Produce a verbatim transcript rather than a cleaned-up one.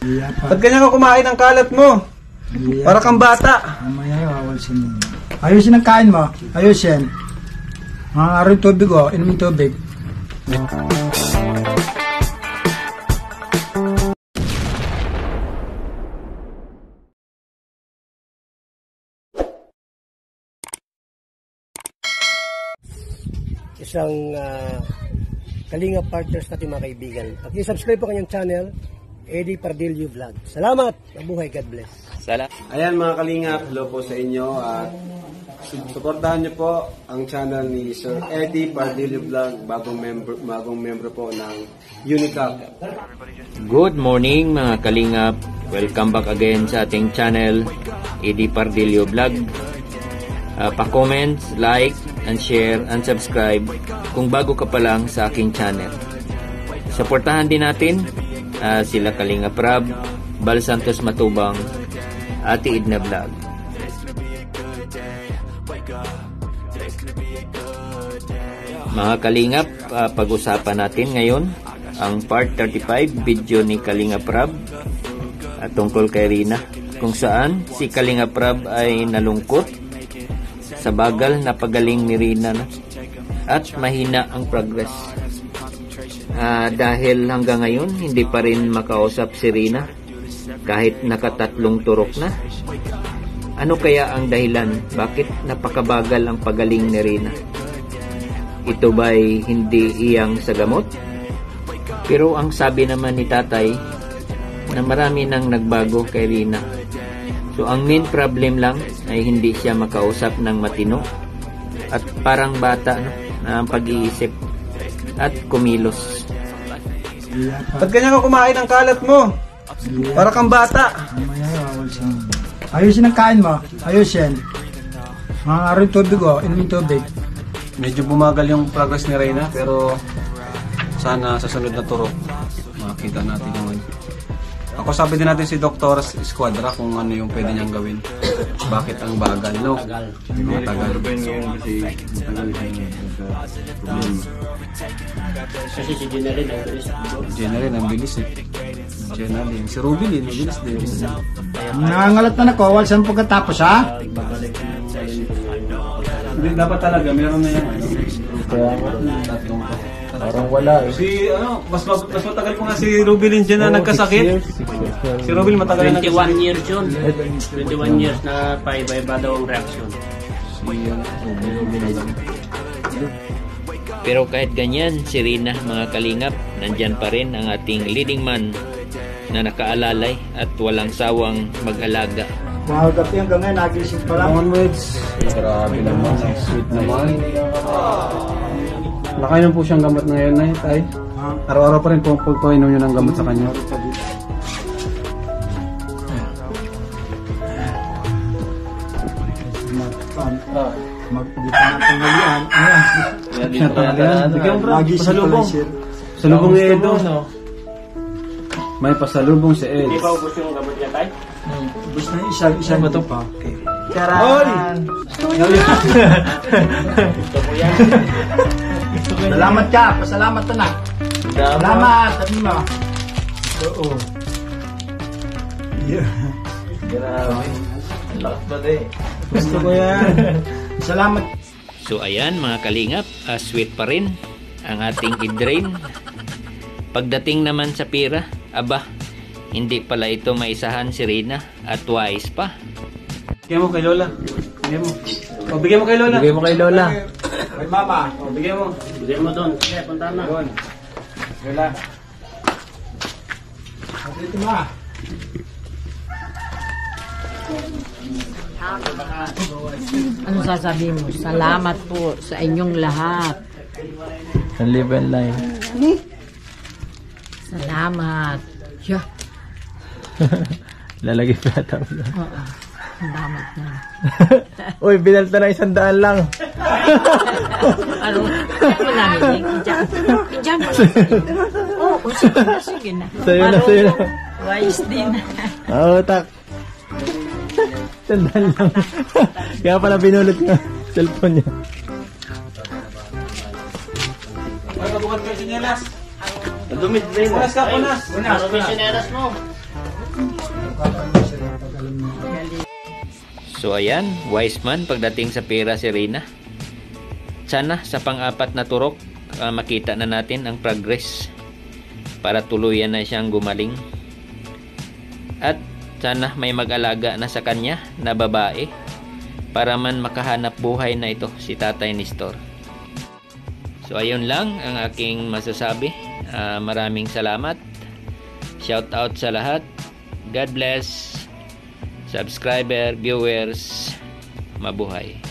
Iya pa. Ba't ganyan ka kumain ng kalat mo? Iya. Para kang bata. Mamaya wawalsin mo. Ayusin ang kain mo. Ayusin. Mga araw yung tubig o. Inumin tubig. Isang uh, Kalinga Partners natin mga kaibigan. At i-subscribe po kanyang channel, Eddie Pardillo Vlog. Salamat! Mabuhay, God bless. Salamat. Ayan mga Kalingap, hello po sa inyo at suportahan niyo po ang channel ni Sir Eddie Pardillo Vlog, bagong member, bagong member po ng Unicap. Good morning mga Kalingap. Welcome back again sa ating channel, Eddie Pardillo Vlog. Uh, pa-comment, like, and share, and subscribe kung bago ka pa lang sa aking channel. Suportahan din natin uh, sila Kalinga Prab, Bal Santos Matubang, Ate Edna Vlog. Mga Kalingap, uh, pag-usapan natin ngayon ang part thirty-five video ni Kalinga Prab at tungkol kay Rina, kung saan si Kalinga Prab ay nalungkot sa bagal na pagaling ni Rina na, at mahina ang progress. Uh, dahil hanggang ngayon hindi pa rin makausap si Rina kahit nakatatlong turok na. Ano kaya ang dahilan bakit napakabagal ang pagaling ni Rina? Ito ba'y hindi iyang sa gamot? Pero ang sabi naman ni tatay na marami nang nagbago kay Rina. So ang main problem lang ay hindi siya makausap ng matino at parang bata no, na ang pag-iisip at kumilos. Iya pa. Ba't ganyan ka kumain ng kalat mo? Iya. Para kang bata. Mamaya wawalsin mo. Ayusin ang kain mo. Ayusin. Mga araw yung tubig o. Inumin tubig. Medyo bumagal yung progress ni Reyna pero sana sa sunod na turo makita natin yung ako sabi din natin si Doctor Esquadra kung ano yung pwede niyang gawin. Bakit ang bagal, no? Matagal. Kasi si General ang bilis. General, ang bilis eh. General, si Rubilin, ang bilis din. Nangangalat na ako. Walsan pagkatapos ha? Hindi, dapat talaga, meron na yan. Kaya tatlong parang wala eh. Si ano, mas mas matagal po nga si Rubilin dyan na oh, nagkasakit. Si Rubilin matagal na twenty-one years yun. twenty-one years na paiba-iba daw ang reaksyon. Si Rubilin. Pero kahit ganyan, si Rina mga Kalingap, nandyan pa rin ang ating leading man na nakaalalay at walang sawang mag-alaga. Wow, dati hanggang ngayon nagising pa lang. Onwards. Grabe naman, sweet naman. Nakainom po siyang gamot ngayon na tay. Araw-araw pa rin po po, po inom yun ang gamot sa kanya. Mag-dito na tanggalian. Ayan. Bigyan mo bro, Nagising pasalubong. pa lang, sir. Pasalubong ni Edo. May pasalubong si Ed. Hindi pa ubos yung gamot niya, tay? Ubus na isa, isa ba ito pa? Okay. Charan! Gusto ko yan. Salamat ka, pasalamat ka na. Salamat, sabi mo. Oo. Yeah. Grabe. Lakas ba de? Gusto ko yan. Salamat. So ayan mga Kalingap, uh, sweet pa rin ang ating idrain. Pagdating naman sa pira, aba, hindi pala ito maisahan si Rina at wise pa. Bigyan mo kay Lola. Bigyan mo. O, bigyan mo kay Lola. Bigyan mo kay Lola. Kay Mama. O, bigyan mo. Bigyan mo doon. Sige, punta na. Doon. Lola. Dito ma. Ano sasabihin mo? Salamat po sa inyong lahat. Ang live and live. Salamat. Yeah. Lalagay pa ata. Oo. Salamat na. Uy, binalta na isang daan lang. Ano? Diyan mo namin. Diyan. Diyan mo. Oo, sige na, sige na. Sa'yo na, sa'yo na. Wise din. Oo, tak. Isang daan lang. Kaya pala binulot niya cellphone niya. Ay, kabukan kayo sinyelas. Nadumit din. Punas ka, punas. Punas. Ano ba sineras mo? Makapagod sila pag alam mo. So ayan, wise man pagdating sa pera si Reyna. Sana sa pang-apat na turok, uh, makita na natin ang progress para tuluyan na siyang gumaling. At sana may mag-alaga na sa kanya na babae para man makahanap buhay na ito si Tatay Nestor. So ayun lang ang aking masasabi. Uh, maraming salamat. Shout out sa lahat. God bless. Subscriber, viewers, mabuhay.